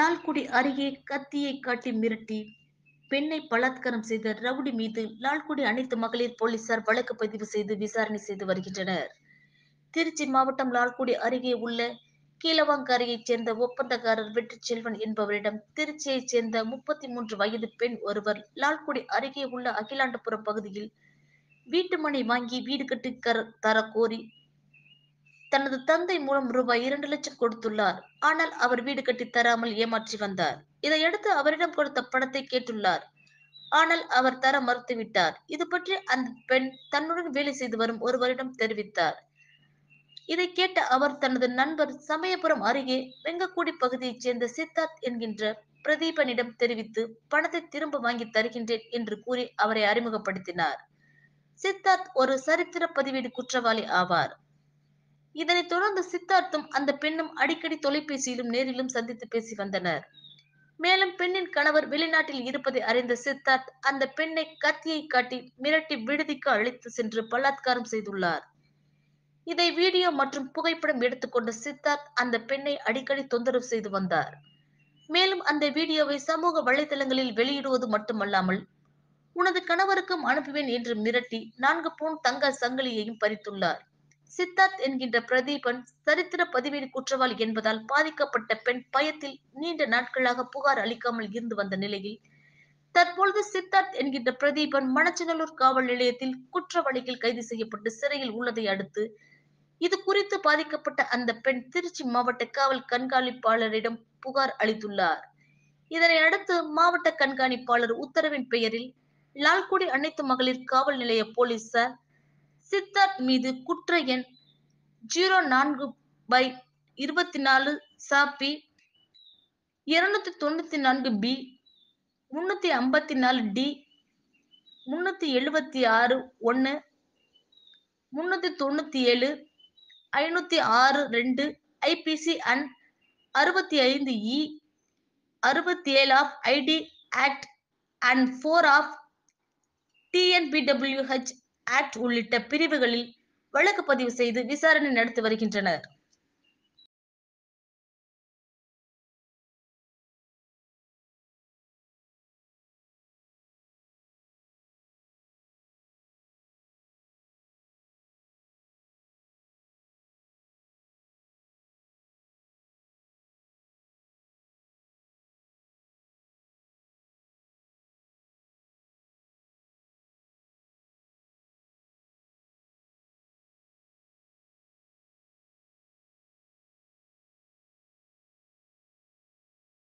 லால்குடி அருகே கத்தியை காட்டி மிரட்டி பெண்ணை பலாத்காரம் செய்த ரவுடி மீது லால்குடி அனைத்து மகளிர் போலீசார் வழக்கு பதிவு செய்து விசாரணை செய்து வருகின்றனர். திருச்சி மாவட்டம் லால்குடி அருகே உள்ள கீழவாங்கரையைச் சேர்ந்த ஒப்பந்தக்காரர் வெற்றிச்செல்வன் என்பவரிடம் திருச்சியைச் சேர்ந்த 33 வயது பெண் ஒருவர் லால்குடி அருகே உள்ள அகிலாண்டபுரம் பகுதியில் வீட்டு மனை வாங்கி வீடு கட்டி தர கோரி தனது தந்தை மூலம் ரூபாய் 2 லட்சம் கொடுத்துள்ளார். ஆனால் அவர் வீடு கட்டி தராமல் ஏமாற்றி வந்தார். இதையடுத்து அவரிடம் கொடுத்த பணத்தை கேட்டுள்ளார். ஆனால் அவர் தர மறுத்துவிட்டார். இது பற்றி அந்த பெண் தன்னுடன் வேலை செய்து வரும் ஒருவரிடம் தெரிவித்தார். இதை கேட்ட அவர் தனது நண்பர் சமயபுரம் அருகே வெங்கக்குடி பகுதியைச் சேர்ந்த சித்தார்த் என்கின்ற பிரதீபனிடம் தெரிவித்து பணத்தை திரும்ப வாங்கி தருகின்றேன் என்று கூறி அவரை அறிமுகப்படுத்தினார். சித்தார்த் ஒரு சரித்திர பதிவேடு குற்றவாளி ஆவார். இதனைத் தொடர்ந்து சித்தார்த்தும் அந்த பெண்ணும் அடிக்கடி தொலைபேசியிலும் நேரிலும் சந்தித்து பேசி வந்தனர். மேலும் பெண்ணின் கணவர் வெளிநாட்டில் இருப்பதை அறிந்த சித்தார்த் அந்த பெண்ணை கத்தியை காட்டி மிரட்டி விடுதிக்கு அழைத்து சென்று பலாத்காரம் செய்துள்ளார். இதை வீடியோ மற்றும் புகைப்படம் எடுத்துக்கொண்ட சித்தார்த் அந்த பெண்ணை அடிக்கடி தொந்தரவு செய்து வந்தார். மேலும் அந்த வீடியோவை சமூக வலைதளங்களில் வெளியிடுவது மட்டுமல்லாமல் உனது கணவருக்கும் அனுப்புவேன் என்று மிரட்டி 4 பவுன் தங்க சங்கிலியையும் பறித்துள்ளார். சித்தார்த் என்கின்ற பிரதீபன் சரித்திர பதிவேடு குற்றவாளி என்பதால் பாதிக்கப்பட்ட பெண் பயத்தில் நீண்ட நாட்களாக புகார் அளிக்காமல் இருந்து வந்த நிலையில் தற்பொழுது சித்தார்த் என்கின்ற பிரதீபன் மணச்சநல்லூர் காவல் நிலையத்தில் குற்றவாளிகள் கைது செய்யப்பட்டு சிறையில் உள்ளதை அடுத்து இது குறித்து பாதிக்கப்பட்ட அந்த பெண் திருச்சி மாவட்ட காவல் கண்காணிப்பாளரிடம் புகார் அளித்துள்ளார். இதனை அடுத்து மாவட்ட கண்காணிப்பாளர் உத்தரவின் பெயரில் லால்குடி அனைத்து மகளிர் காவல் நிலைய போலீசார் சித்தார்த் மீது குற்ற எண் 04/24 சாப்பி 294B 354D 376(1) 397 506(2) IPC and 65E 67 of ID Act and 4 of TNBWH Act உள்ளிட்ட பிரிவுகளில் வழக்கு பதிவு செய்து விசாரணை நடத்தி வருகின்றனர்.